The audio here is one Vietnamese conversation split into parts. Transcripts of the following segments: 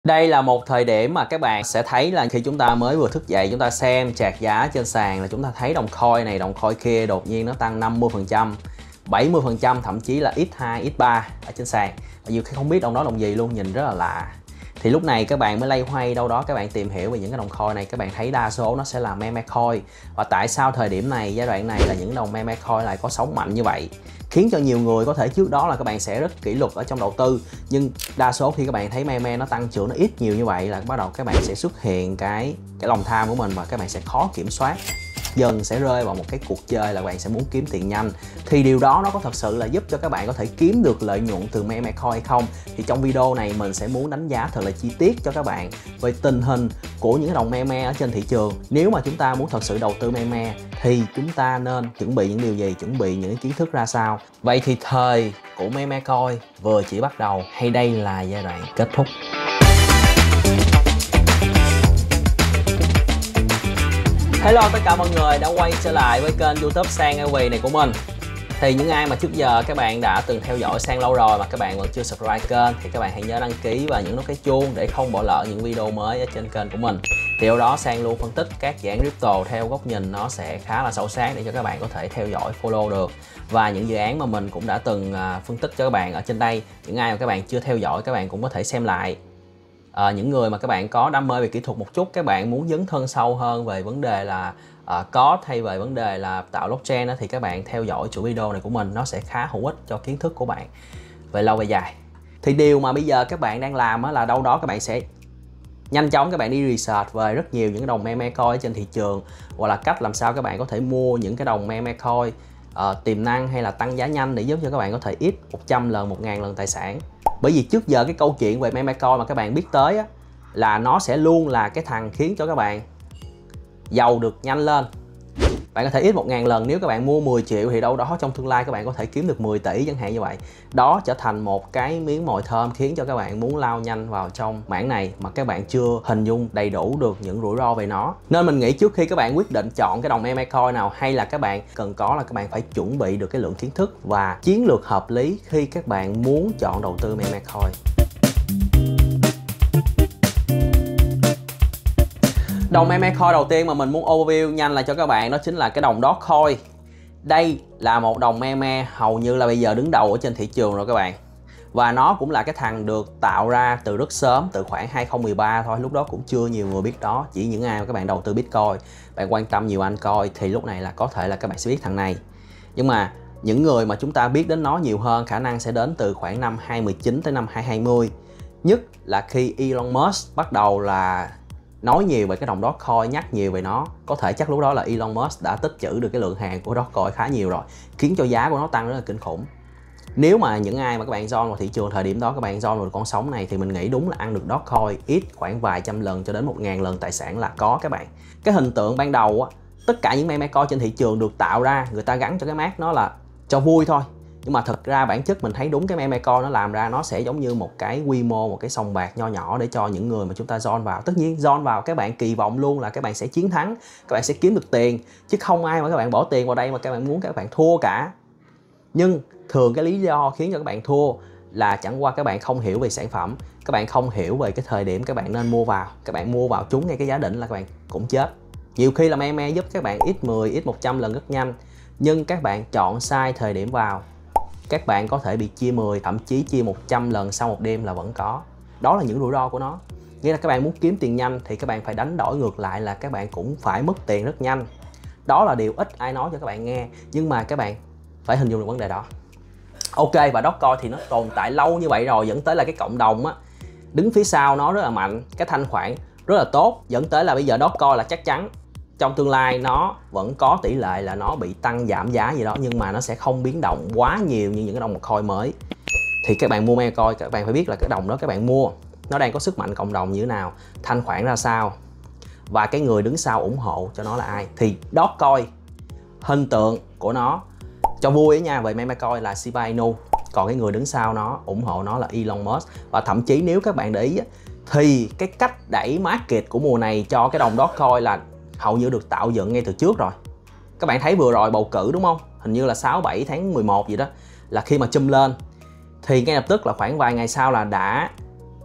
Đây là một thời điểm mà các bạn sẽ thấy là khi chúng ta mới vừa thức dậy, chúng ta xem chart giá trên sàn là chúng ta thấy đồng coin này, đồng coin kia đột nhiên nó tăng 50%, 70%, thậm chí là x2, x3 ở trên sàn. Và nhiều khi không biết đồng đó đồng gì luôn, nhìn rất là lạ. Thì lúc này các bạn mới loay hoay đâu đó các bạn tìm hiểu về những cái đồng coin này, các bạn thấy đa số nó sẽ là meme coin. Và tại sao thời điểm này, giai đoạn này là những đồng meme coin lại có sóng mạnh như vậy? Khiến cho nhiều người có thể trước đó là các bạn sẽ rất kỷ luật ở trong đầu tư, nhưng đa số khi các bạn thấy meme nó tăng trưởng nó ít nhiều như vậy là bắt đầu các bạn sẽ xuất hiện cái lòng tham của mình và các bạn sẽ khó kiểm soát, dần sẽ rơi vào một cái cuộc chơi là bạn sẽ muốn kiếm tiền nhanh. Thì điều đó nó có thật sự là giúp cho các bạn có thể kiếm được lợi nhuận từ meme coin hay không? Thì trong video này mình sẽ muốn đánh giá thật là chi tiết cho các bạn về tình hình của những đồng meme ở trên thị trường. Nếu mà chúng ta muốn thật sự đầu tư meme thì chúng ta nên chuẩn bị những điều gì, chuẩn bị những kiến thức ra sao? Vậy thì thời của meme coin vừa chỉ bắt đầu hay đây là giai đoạn kết thúc? Hello tất cả mọi người đã quay trở lại với kênh YouTube Sang LV này của mình. Thì những ai mà trước giờ các bạn đã từng theo dõi Sang lâu rồi mà các bạn vẫn chưa subscribe kênh thì các bạn hãy nhớ đăng ký và nhấn nút cái chuông để không bỏ lỡ những video mới ở trên kênh của mình. Thì điều đó Sang luôn phân tích các dạng crypto theo góc nhìn nó sẽ khá là sâu sát để cho các bạn có thể theo dõi, follow được. Và những dự án mà mình cũng đã từng phân tích cho các bạn ở trên đây, những ai mà các bạn chưa theo dõi các bạn cũng có thể xem lại. Những người mà các bạn có đam mê về kỹ thuật một chút, các bạn muốn dấn thân sâu hơn về vấn đề là code hay về vấn đề là tạo blockchain đó, thì các bạn theo dõi chuỗi video này của mình, nó sẽ khá hữu ích cho kiến thức của bạn về lâu về dài. Thì điều mà bây giờ các bạn đang làm là đâu đó các bạn sẽ nhanh chóng các bạn đi research về rất nhiều những đồng meme coin trên thị trường, hoặc là cách làm sao các bạn có thể mua những cái đồng meme coin tiềm năng hay là tăng giá nhanh để giúp cho các bạn có thể ít 100 lần, 1000 lần tài sản. Bởi vì trước giờ cái câu chuyện về meme coin mà các bạn biết tới á, là nó sẽ luôn là cái thằng khiến cho các bạn giàu được nhanh lên. Bạn có thể ít 1000 lần, nếu các bạn mua 10 triệu thì đâu đó trong tương lai các bạn có thể kiếm được 10 tỷ chẳng hạn như vậy. Đó trở thành một cái miếng mồi thơm khiến cho các bạn muốn lao nhanh vào trong mảng này mà các bạn chưa hình dung đầy đủ được những rủi ro về nó. Nên mình nghĩ trước khi các bạn quyết định chọn cái đồng meme coin nào hay là các bạn cần có là các bạn phải chuẩn bị được cái lượng kiến thức và chiến lược hợp lý khi các bạn muốn chọn đầu tư meme coin. Đồng meme coin đầu tiên mà mình muốn overview nhanh là cho các bạn đó chính là cái đồng Dogecoin. Đây là một đồng meme hầu như là bây giờ đứng đầu ở trên thị trường rồi các bạn. Và nó cũng là cái thằng được tạo ra từ rất sớm, từ khoảng 2013 thôi. Lúc đó cũng chưa nhiều người biết đó. Chỉ những ai mà các bạn đầu tư Bitcoin, bạn quan tâm nhiều altcoin thì lúc này là có thể là các bạn sẽ biết thằng này. Nhưng mà những người mà chúng ta biết đến nó nhiều hơn khả năng sẽ đến từ khoảng năm 2019 tới năm 2020. Nhất là khi Elon Musk bắt đầu là nói nhiều về cái đồng Dogecoin, nhắc nhiều về nó. Có thể chắc lúc đó là Elon Musk đã tích trữ được cái lượng hàng của Dogecoin khá nhiều rồi, khiến cho giá của nó tăng rất là kinh khủng. Nếu mà những ai mà các bạn join vào thị trường thời điểm đó, các bạn join vào con sóng này thì mình nghĩ đúng là ăn được Dogecoin ít khoảng vài trăm lần cho đến 1000 lần tài sản là có các bạn. Cái hình tượng ban đầu á, tất cả những meme coin trên thị trường được tạo ra, người ta gắn cho cái mác nó là cho vui thôi. Nhưng mà thực ra bản chất mình thấy đúng cái meme coin nó làm ra nó sẽ giống như một cái quy mô, một cái sòng bạc nho nhỏ để cho những người mà chúng ta join vào. Tất nhiên join vào các bạn kỳ vọng luôn là các bạn sẽ chiến thắng, các bạn sẽ kiếm được tiền, chứ không ai mà các bạn bỏ tiền vào đây mà các bạn muốn các bạn thua cả. Nhưng thường cái lý do khiến cho các bạn thua là chẳng qua các bạn không hiểu về sản phẩm, các bạn không hiểu về cái thời điểm các bạn nên mua vào. Các bạn mua vào trúng ngay cái giá đỉnh là các bạn cũng chết. Nhiều khi là meme giúp các bạn ít 10, ít 100 lần rất nhanh, nhưng các bạn chọn sai thời điểm vào, các bạn có thể bị chia 10, thậm chí chia 100 lần sau một đêm là vẫn có. Đó là những rủi ro của nó. Nghĩa là các bạn muốn kiếm tiền nhanh thì các bạn phải đánh đổi ngược lại là các bạn cũng phải mất tiền rất nhanh. Đó là điều ít ai nói cho các bạn nghe, nhưng mà các bạn phải hình dung được vấn đề đó. Ok, và Dogecoin thì nó tồn tại lâu như vậy rồi, dẫn tới là cái cộng đồng á, đứng phía sau nó rất là mạnh, cái thanh khoản rất là tốt, dẫn tới là bây giờ Dogecoin là chắc chắn trong tương lai nó vẫn có tỷ lệ là nó bị tăng giảm giá gì đó, nhưng mà nó sẽ không biến động quá nhiều như những cái đồng coin mới. Thì các bạn mua meme coin, các bạn phải biết là cái đồng đó các bạn mua nó đang có sức mạnh cộng đồng như thế nào, thanh khoản ra sao, và cái người đứng sau ủng hộ cho nó là ai. Thì Dogecoin, hình tượng của nó cho vui ấy nha, về meme coin là Shiba Inu, còn cái người đứng sau nó ủng hộ nó là Elon Musk. Và thậm chí nếu các bạn để ý thì cái cách đẩy market của mùa này cho cái đồng Dogecoin là hầu như được tạo dựng ngay từ trước rồi. Các bạn thấy vừa rồi bầu cử đúng không? Hình như là 6-7 tháng 11 gì đó, là khi mà chum lên thì ngay lập tức là khoảng vài ngày sau là đã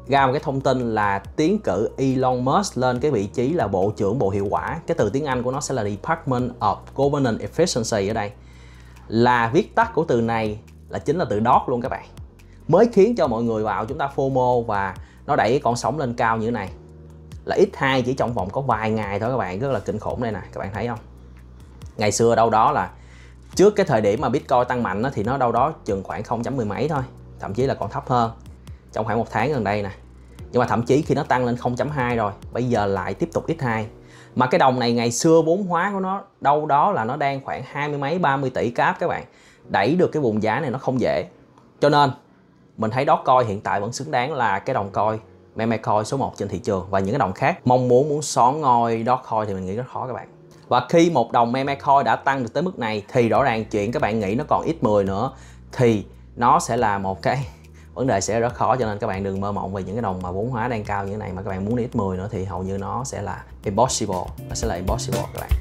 ra một cái thông tin là tiến cử Elon Musk lên cái vị trí là Bộ trưởng Bộ Hiệu quả. Cái từ tiếng Anh của nó sẽ là Department of Governance Efficiency ở đây. Là viết tắt của từ này là chính là từ DOGE luôn các bạn. Mới khiến cho mọi người vào chúng ta FOMO và nó đẩy con sóng lên cao như thế này. Là X2 chỉ trong vòng có vài ngày thôi các bạn, rất là kinh khủng đây nè, các bạn thấy không? Ngày xưa đâu đó là trước cái thời điểm mà Bitcoin tăng mạnh thì nó đâu đó chừng khoảng 0.10 mấy thôi, thậm chí là còn thấp hơn trong khoảng một tháng gần đây nè. Nhưng mà thậm chí khi nó tăng lên 0.2 rồi, bây giờ lại tiếp tục X2. Mà cái đồng này ngày xưa vốn hóa của nó đâu đó là nó đang khoảng 20 mấy 30 tỷ cap các bạn. Đẩy được cái vùng giá này nó không dễ. Cho nên mình thấy Dogecoin hiện tại vẫn xứng đáng là cái đồng coin meme coin số 1 trên thị trường. Và những cái đồng khác muốn xón ngôi Dogecoin thì mình nghĩ rất khó các bạn. Và khi một đồng meme coin đã tăng được tới mức này thì rõ ràng chuyện các bạn nghĩ nó còn X10 nữa thì nó sẽ là một cái vấn đề sẽ rất khó. Cho nên các bạn đừng mơ mộng về những cái đồng mà vốn hóa đang cao như thế này mà các bạn muốn đi X10 nữa thì hầu như nó sẽ là impossible. Nó sẽ là impossible các bạn.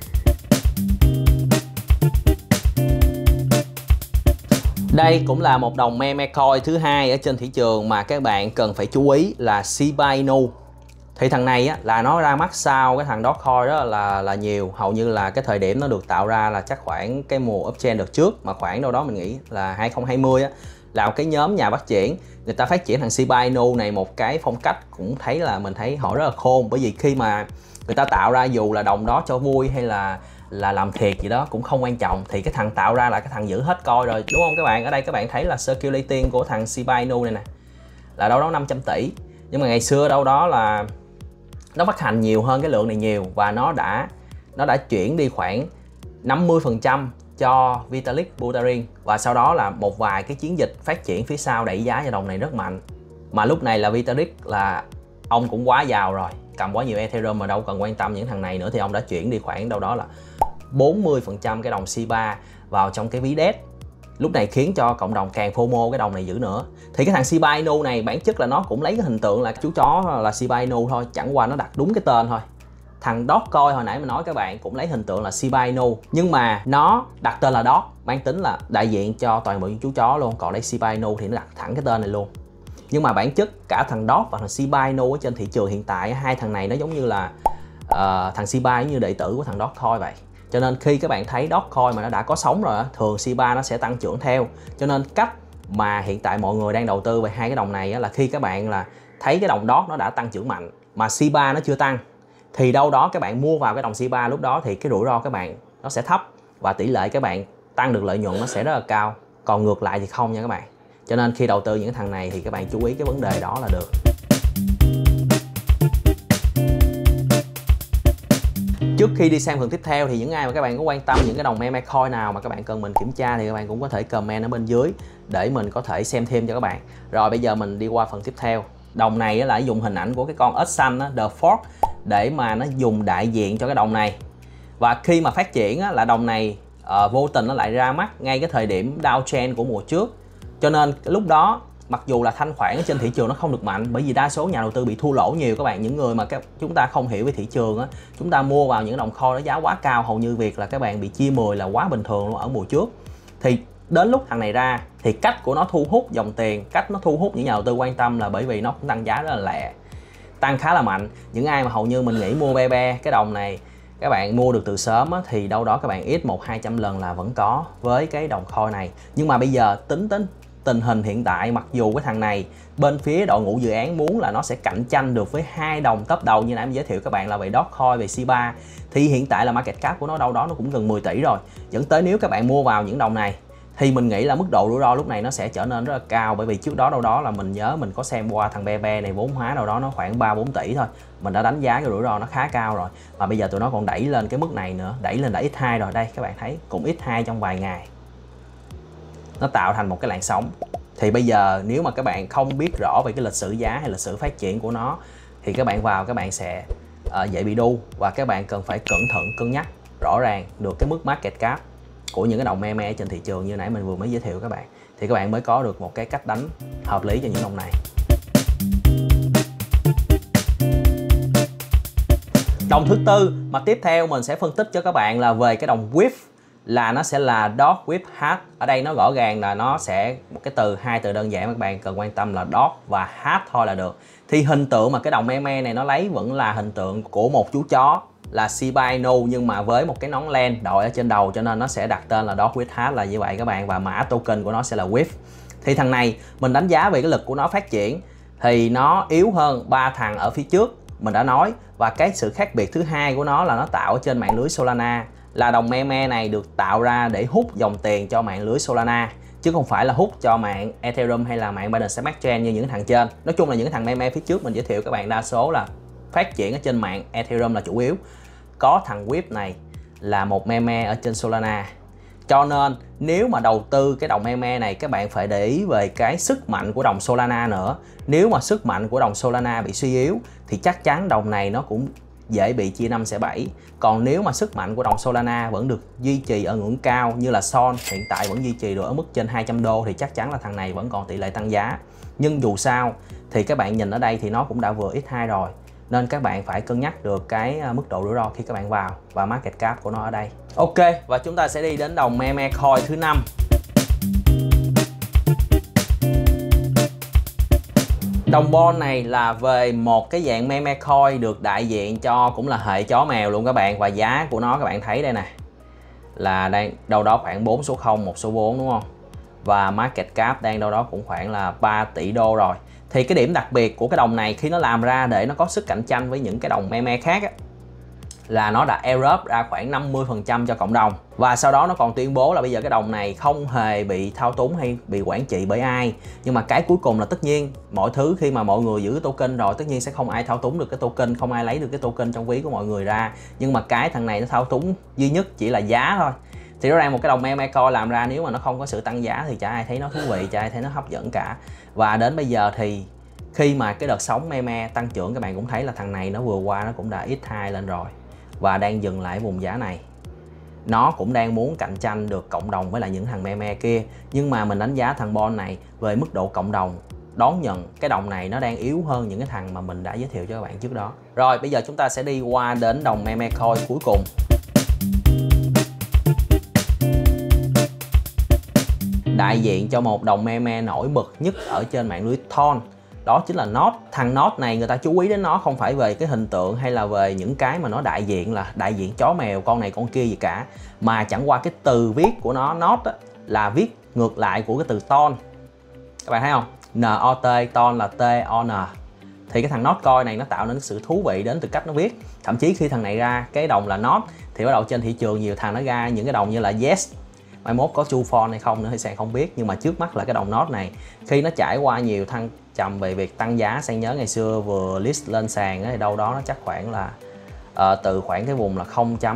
Đây cũng là một đồng meme coin thứ hai ở trên thị trường mà các bạn cần phải chú ý là Shiba Inu. Thì thằng này á, là nó ra mắt sau cái thằng Dogecoin đó là nhiều. Hầu như là cái thời điểm nó được tạo ra là chắc khoảng cái mùa uptrend đợt trước, mà khoảng đâu đó mình nghĩ là 2020 á, là một cái nhóm nhà phát triển. Người ta phát triển thằng Shiba Inu này một cái phong cách cũng thấy là mình thấy họ rất là khôn. Bởi vì khi mà người ta tạo ra dù là đồng đó cho vui hay là làm thiệt gì đó cũng không quan trọng, thì cái thằng tạo ra là cái thằng giữ hết coi rồi, đúng không các bạn? Ở đây các bạn thấy là circulating của thằng Shiba Inu này nè là đâu đó 500 tỷ. Nhưng mà ngày xưa đâu đó là nó phát hành nhiều hơn cái lượng này nhiều, và nó đã chuyển đi khoảng 50% cho Vitalik Buterin, và sau đó là một vài cái chiến dịch phát triển phía sau đẩy giá cho đồng này rất mạnh. Mà lúc này là Vitalik là ông cũng quá giàu rồi, cầm quá nhiều Ethereum mà đâu cần quan tâm những thằng này nữa, thì ông đã chuyển đi khoảng đâu đó là 40% cái đồng Shiba vào trong cái ví DEX. Lúc này khiến cho cộng đồng càng FOMO cái đồng này dữ nữa. Thì cái thằng Shiba Inu này bản chất là nó cũng lấy cái hình tượng là chú chó là Shiba Inu thôi, chẳng qua nó đặt đúng cái tên thôi. Thằng Dogecoin hồi nãy mình nói các bạn cũng lấy hình tượng là Shiba Inu, nhưng mà nó đặt tên là Doge, mang tính là đại diện cho toàn bộ những chú chó luôn. Còn đây Shiba Inu thì nó đặt thẳng cái tên này luôn. Nhưng mà bản chất cả thằng Doge và thằng Shiba Inu ở trên thị trường hiện tại, hai thằng này nó giống như là thằng Shiba giống như đệ tử của thằng Dogecoin vậy. Cho nên khi các bạn thấy Dogecoin mà nó đã có sóng rồi, thường Shiba nó sẽ tăng trưởng theo. Cho nên cách mà hiện tại mọi người đang đầu tư về hai cái đồng này là khi các bạn là thấy cái đồng Doge nó đã tăng trưởng mạnh mà Shiba nó chưa tăng, thì đâu đó các bạn mua vào cái đồng Shiba, lúc đó thì cái rủi ro các bạn nó sẽ thấp và tỷ lệ các bạn tăng được lợi nhuận nó sẽ rất là cao. Còn ngược lại thì không nha các bạn. Cho nên khi đầu tư những thằng này thì các bạn chú ý cái vấn đề đó là được. Trước khi đi sang phần tiếp theo thì những ai mà các bạn có quan tâm những cái đồng meme coin nào mà các bạn cần mình kiểm tra thì các bạn cũng có thể comment ở bên dưới để mình có thể xem thêm cho các bạn. Rồi bây giờ mình đi qua phần tiếp theo. Đồng này là dùng hình ảnh của cái con ếch xanh The Fork để mà nó dùng đại diện cho cái đồng này. Và khi mà phát triển là đồng này vô tình nó lại ra mắt ngay cái thời điểm downtrend của mùa trước. Cho nên lúc đó mặc dù là thanh khoản ở trên thị trường nó không được mạnh, bởi vì đa số nhà đầu tư bị thua lỗ nhiều các bạn. Những người mà chúng ta không hiểu về thị trường á, chúng ta mua vào những đồng coin nó giá quá cao, hầu như việc là các bạn bị chia 10 là quá bình thường luôn ở mùa trước. Thì đến lúc thằng này ra thì cách của nó thu hút dòng tiền, cách nó thu hút những nhà đầu tư quan tâm là bởi vì nó cũng tăng giá rất là lẹ, tăng khá là mạnh. Những ai mà hầu như mình nghĩ mua be cái đồng này, các bạn mua được từ sớm á, thì đâu đó các bạn ít 100-200 lần là vẫn có với cái đồng coin này. Nhưng mà bây giờ tính tình hình hiện tại, mặc dù cái thằng này bên phía đội ngũ dự án muốn là nó sẽ cạnh tranh được với hai đồng top đầu như nãy mình giới thiệu các bạn là về Dogecoin, về Shiba, thì hiện tại là market cap của nó đâu đó nó cũng gần 10 tỷ rồi. Dẫn tới nếu các bạn mua vào những đồng này thì mình nghĩ là mức độ rủi ro lúc này nó sẽ trở nên rất là cao. Bởi vì trước đó đâu đó là mình nhớ mình có xem qua thằng BB này vốn hóa đâu đó nó khoảng 3-4 tỷ thôi, mình đã đánh giá cái rủi ro nó khá cao rồi. Mà bây giờ tụi nó còn đẩy lên cái mức này nữa, đẩy lên đã X2 rồi. Đây các bạn thấy cũng X2 trong vài ngày, nó tạo thành một cái làn sóng. Thì bây giờ nếu mà các bạn không biết rõ về cái lịch sử giá hay lịch sử phát triển của nó thì các bạn vào các bạn sẽ dễ bị đu, và các bạn cần phải cẩn thận cân nhắc rõ ràng được cái mức market cap của những cái đồng meme trên thị trường như nãy mình vừa mới giới thiệu các bạn, thì các bạn mới có được một cái cách đánh hợp lý cho những đồng này. Đồng thứ tư mà tiếp theo mình sẽ phân tích cho các bạn là về cái đồng WIF. là nó sẽ là dot with hat. Ở đây nó rõ ràng là nó sẽ một cái từ, hai từ đơn giản, các bạn cần quan tâm là dot và hat thôi là được. Thì hình tượng mà cái đồng meme này nó lấy vẫn là hình tượng của một chú chó là Shiba Inu, nhưng mà với một cái nón len đội ở trên đầu, cho nên nó sẽ đặt tên là dot with hat là như vậy các bạn, và mã token của nó sẽ là with. Thì thằng này mình đánh giá về cái lực của nó phát triển thì nó yếu hơn 3 thằng ở phía trước mình đã nói, và cái sự khác biệt thứ hai của nó là nó tạo ở trên mạng lưới Solana, là đồng meme này được tạo ra để hút dòng tiền cho mạng lưới Solana chứ không phải là hút cho mạng Ethereum hay là mạng Binance Smart Chain như những thằng trên. Nói chung là những thằng meme phía trước mình giới thiệu các bạn đa số là phát triển ở trên mạng Ethereum là chủ yếu. Có thằng WIP này là một meme ở trên Solana. Cho nên nếu mà đầu tư cái đồng meme này, các bạn phải để ý về cái sức mạnh của đồng Solana nữa. Nếu mà sức mạnh của đồng Solana bị suy yếu thì chắc chắn đồng này nó cũng dễ bị chia 5 xẻ 7. Còn nếu mà sức mạnh của đồng Solana vẫn được duy trì ở ngưỡng cao như là Sol hiện tại vẫn duy trì được ở mức trên 200 đô thì chắc chắn là thằng này vẫn còn tỷ lệ tăng giá. Nhưng dù sao thì các bạn nhìn ở đây thì nó cũng đã vừa x2 rồi, nên các bạn phải cân nhắc được cái mức độ rủi ro khi các bạn vào và market cap của nó ở đây. Ok, và chúng ta sẽ đi đến đồng meme coin thứ 5. Đồng Bon này là về một cái dạng meme coin được đại diện cho cũng là hệ chó mèo luôn các bạn, và giá của nó các bạn thấy đây nè, là đang đâu đó khoảng 4 số 0 1 số 4 đúng không? Và market cap đang đâu đó cũng khoảng là 3 tỷ đô rồi. Thì cái điểm đặc biệt của cái đồng này khi nó làm ra để nó có sức cạnh tranh với những cái đồng meme khác á, là nó đã airdrop ra khoảng 50% cho cộng đồng. Và sau đó nó còn tuyên bố là bây giờ cái đồng này không hề bị thao túng hay bị quản trị bởi ai. Nhưng mà cái cuối cùng là tất nhiên mọi thứ khi mà mọi người giữ token rồi, tất nhiên sẽ không ai thao túng được cái token, không ai lấy được cái token trong ví của mọi người ra. Nhưng mà cái thằng này nó thao túng duy nhất chỉ là giá thôi. Thì rõ ràng một cái đồng meme coin làm ra nếu mà nó không có sự tăng giá thì chả ai thấy nó thú vị, chả ai thấy nó hấp dẫn cả. Và đến bây giờ thì khi mà cái đợt sóng meme tăng trưởng, các bạn cũng thấy là thằng này nó vừa qua nó cũng đã x2 lên rồi và đang dừng lại vùng giá này. Nó cũng đang muốn cạnh tranh được cộng đồng với lại những thằng meme kia, nhưng mà mình đánh giá thằng Bon này về mức độ cộng đồng đón nhận cái đồng này nó đang yếu hơn những cái thằng mà mình đã giới thiệu cho các bạn trước đó. Rồi bây giờ chúng ta sẽ đi qua đến đồng meme coin cuối cùng. Đại diện cho một đồng meme nổi bật nhất ở trên mạng lưới Thon, đó chính là Node. Thằng Node này người ta chú ý đến nó không phải về cái hình tượng hay là về những cái mà nó đại diện là đại diện chó mèo con này con kia gì cả, mà chẳng qua cái từ viết của nó Node là viết ngược lại của cái từ Ton. Các bạn thấy không? N-O-T, Ton là T-O-N. Thì cái thằng Node coin này nó tạo nên sự thú vị đến từ cách nó viết. Thậm chí khi thằng này ra cái đồng là Node thì bắt đầu trên thị trường nhiều thằng nó ra những cái đồng như là Yes. Mai mốt có True Phone hay không nữa thì Sang không biết, nhưng mà trước mắt là cái đồng Node này khi nó trải qua nhiều thăng trầm về việc tăng giá. Sang nhớ ngày xưa vừa list lên sàn thì đâu đó nó chắc khoảng là từ khoảng cái vùng là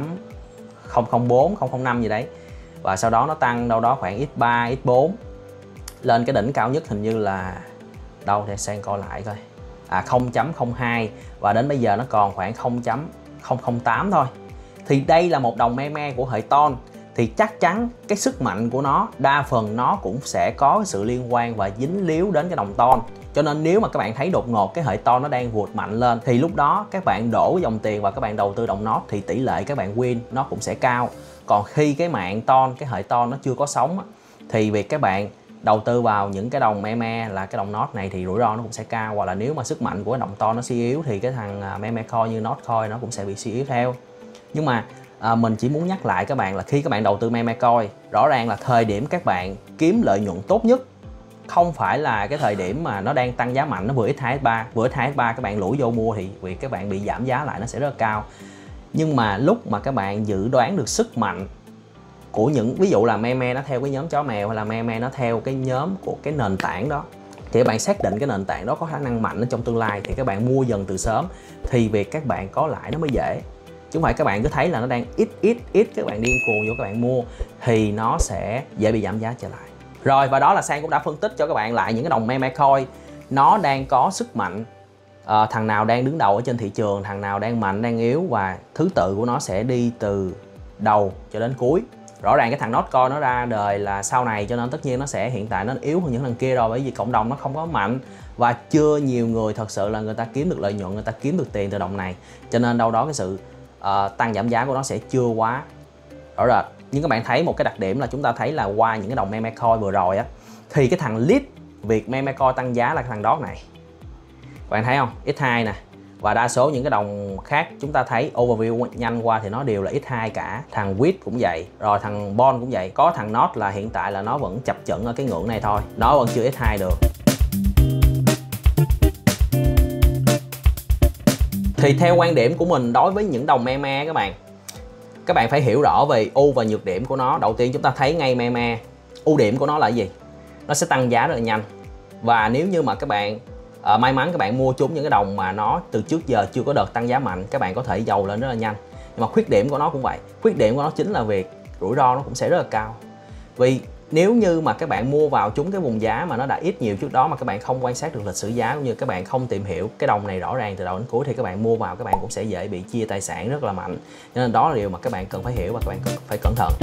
0.004, 0.05 gì đấy, và sau đó nó tăng đâu đó khoảng x3, x4 lên cái đỉnh cao nhất hình như là đâu để Sang coi lại coi, 0.02, và đến bây giờ nó còn khoảng 0.008 thôi. Thì đây là một đồng meme của hệ Ton, thì chắc chắn cái sức mạnh của nó đa phần nó cũng sẽ có sự liên quan và dính líu đến cái đồng Ton. Cho nên nếu mà các bạn thấy đột ngột cái hệ Ton nó đang vụt mạnh lên thì lúc đó các bạn đổ dòng tiền và các bạn đầu tư đồng Node thì tỷ lệ các bạn win nó cũng sẽ cao. Còn khi cái mạng Ton, cái hệ Ton nó chưa có sóng thì việc các bạn đầu tư vào những cái đồng meme là cái đồng Node này thì rủi ro nó cũng sẽ cao, hoặc là nếu mà sức mạnh của cái đồng Ton nó suy yếu thì cái thằng meme coin như Node coin nó cũng sẽ bị suy yếu theo. Nhưng mà mình chỉ muốn nhắc lại các bạn là khi các bạn đầu tư meme coin, rõ ràng là thời điểm các bạn kiếm lợi nhuận tốt nhất không phải là cái thời điểm mà nó đang tăng giá mạnh, nó vừa x2 x3, vừa x2 x3 các bạn lủi vô mua thì việc các bạn bị giảm giá lại nó sẽ rất là cao. Nhưng mà lúc mà các bạn dự đoán được sức mạnh của những, ví dụ là meme nó theo cái nhóm chó mèo hay là meme nó theo cái nhóm của cái nền tảng đó, thì các bạn xác định cái nền tảng đó có khả năng mạnh ở trong tương lai thì các bạn mua dần từ sớm, thì việc các bạn có lãi nó mới dễ. Chứ không phải các bạn cứ thấy là nó đang ít các bạn điên cuồng vô các bạn mua thì nó sẽ dễ bị giảm giá trở lại. Rồi, và đó là Sang cũng đã phân tích cho các bạn lại những cái đồng meme coin nó đang có sức mạnh, thằng nào đang đứng đầu ở trên thị trường, thằng nào đang mạnh, đang yếu, và thứ tự của nó sẽ đi từ đầu cho đến cuối. Rõ ràng cái thằng Node coin nó ra đời là sau này, cho nên tất nhiên nó sẽ hiện tại nó yếu hơn những thằng kia rồi, bởi vì cộng đồng nó không có mạnh và chưa nhiều người thật sự là người ta kiếm được lợi nhuận, người ta kiếm được tiền từ đồng này, cho nên đâu đó cái sự tăng giảm giá của nó sẽ chưa quá rõ rệt. Nhưng các bạn thấy một cái đặc điểm là chúng ta thấy là qua những cái đồng meme coin vừa rồi á, thì cái thằng lead việc meme coin tăng giá là cái thằng DOT này. Bạn thấy không? X2 nè. Và đa số những cái đồng khác chúng ta thấy overview nhanh qua thì nó đều là X2 cả. Thằng WIT cũng vậy, rồi thằng Bond cũng vậy. Có thằng NOT là hiện tại là nó vẫn chập chững ở cái ngưỡng này thôi, nó vẫn chưa X2 được. Thì theo quan điểm của mình đối với những đồng meme các bạn phải hiểu rõ về ưu và nhược điểm của nó. Đầu tiên chúng ta thấy ngay meme, ưu điểm của nó là gì? Nó sẽ tăng giá rất là nhanh. Và nếu như mà các bạn may mắn các bạn mua trúng những cái đồng mà nó từ trước giờ chưa có đợt tăng giá mạnh, các bạn có thể giàu lên rất là nhanh. Nhưng mà khuyết điểm của nó cũng vậy. Khuyết điểm của nó chính là việc rủi ro nó cũng sẽ rất là cao. Vì nếu như mà các bạn mua vào trúng cái vùng giá mà nó đã ít nhiều trước đó mà các bạn không quan sát được lịch sử giá, cũng như các bạn không tìm hiểu cái đồng này rõ ràng từ đầu đến cuối, thì các bạn mua vào các bạn cũng sẽ dễ bị chia tài sản rất là mạnh. Cho nên đó là điều mà các bạn cần phải hiểu và các bạn cần phải cẩn thận.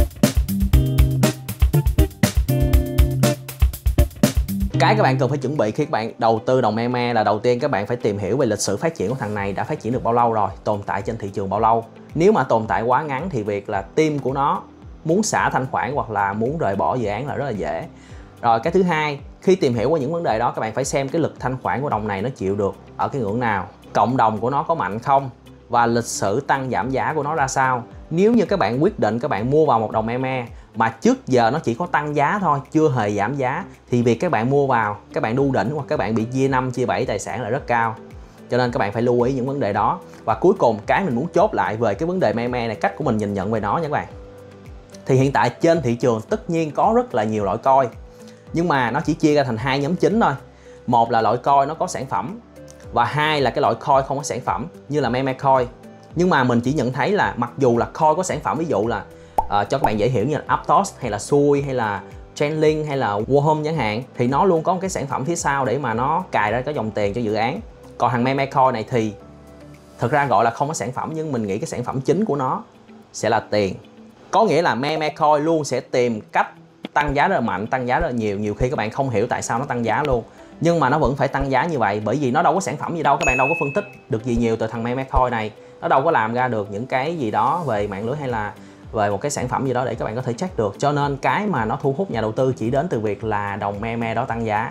Cái các bạn cần phải chuẩn bị khi các bạn đầu tư đồng meme là đầu tiên các bạn phải tìm hiểu về lịch sử phát triển của thằng này đã phát triển được bao lâu rồi, tồn tại trên thị trường bao lâu. Nếu mà tồn tại quá ngắn thì việc là team của nó muốn xả thanh khoản hoặc là muốn rời bỏ dự án là rất là dễ. Rồi cái thứ hai, khi tìm hiểu qua những vấn đề đó, các bạn phải xem cái lực thanh khoản của đồng này nó chịu được ở cái ngưỡng nào, cộng đồng của nó có mạnh không, và lịch sử tăng giảm giá của nó ra sao. Nếu như các bạn quyết định các bạn mua vào một đồng meme mà trước giờ nó chỉ có tăng giá thôi, chưa hề giảm giá, thì việc các bạn mua vào, các bạn đu đỉnh hoặc các bạn bị chia 5, chia 7 tài sản là rất cao. Cho nên các bạn phải lưu ý những vấn đề đó. Và cuối cùng cái mình muốn chốt lại về cái vấn đề meme này, cách của mình nhìn nhận về nó nha các bạn. Thì hiện tại trên thị trường tất nhiên có rất là nhiều loại coin, nhưng mà nó chỉ chia ra thành hai nhóm chính thôi. Một là loại coin nó có sản phẩm, và hai là cái loại coin không có sản phẩm như là meme coin. Nhưng mà mình chỉ nhận thấy là mặc dù là coin có sản phẩm, ví dụ là cho các bạn dễ hiểu như là Aptos hay là Sui hay là Chainlink hay là Warhol chẳng hạn, thì nó luôn có một cái sản phẩm phía sau để mà nó cài ra cái dòng tiền cho dự án. Còn thằng meme coin này thì thực ra gọi là không có sản phẩm, nhưng mình nghĩ cái sản phẩm chính của nó sẽ là tiền. Có nghĩa là meme coin luôn sẽ tìm cách tăng giá rất là mạnh, tăng giá rất là nhiều. Nhiều khi các bạn không hiểu tại sao nó tăng giá luôn, nhưng mà nó vẫn phải tăng giá như vậy, bởi vì nó đâu có sản phẩm gì đâu, các bạn đâu có phân tích được gì nhiều từ thằng meme coin này. Nó đâu có làm ra được những cái gì đó về mạng lưới hay là về một cái sản phẩm gì đó để các bạn có thể check được. Cho nên cái mà nó thu hút nhà đầu tư chỉ đến từ việc là đồng meme đó tăng giá.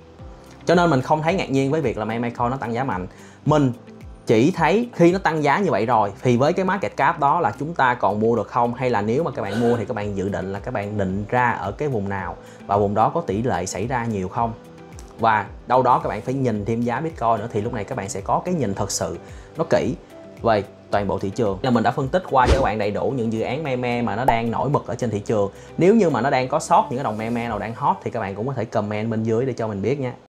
Cho nên mình không thấy ngạc nhiên với việc là meme coin nó tăng giá mạnh. Mình chỉ thấy khi nó tăng giá như vậy rồi thì với cái market cap đó là chúng ta còn mua được không, hay là nếu mà các bạn mua thì các bạn dự định là các bạn định ra ở cái vùng nào và vùng đó có tỷ lệ xảy ra nhiều không. Và đâu đó các bạn phải nhìn thêm giá Bitcoin nữa, thì lúc này các bạn sẽ có cái nhìn thật sự nó kỹ về toàn bộ thị trường. Là mình đã phân tích qua cho các bạn đầy đủ những dự án meme mà nó đang nổi bật ở trên thị trường. Nếu như mà nó đang có sót những cái đồng meme nào đang hot thì các bạn cũng có thể comment bên dưới để cho mình biết nha.